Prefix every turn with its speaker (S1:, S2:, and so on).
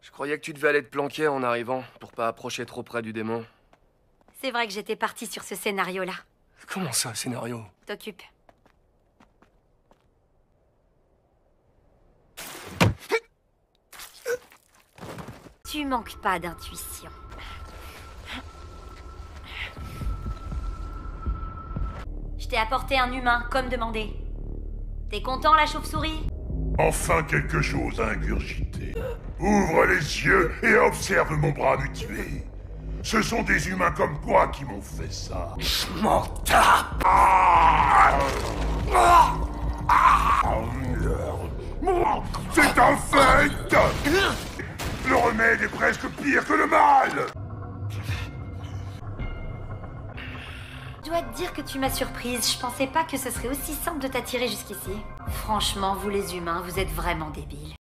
S1: Je croyais que tu devais aller te planquer en arrivant, pour pas approcher trop près du démon.
S2: C'est vrai que j'étais partie sur ce scénario-là.
S1: Comment ça, scénario?
S2: T'occupe. Tu manques pas d'intuition. Je t'ai apporté un humain, comme demandé. T'es content, la chauve-souris?
S3: Enfin quelque chose à ingurgiter. Ouvre les yeux et observe mon bras mutilé. Ce sont des humains comme toi qui m'ont fait ça.
S1: Je m'en tape!
S3: C'est un fait! Le remède est presque pire que le mal!
S2: Je dois te dire que tu m'as surprise. Je pensais pas que ce serait aussi simple de t'attirer jusqu'ici. Franchement, vous les humains, vous êtes vraiment débiles.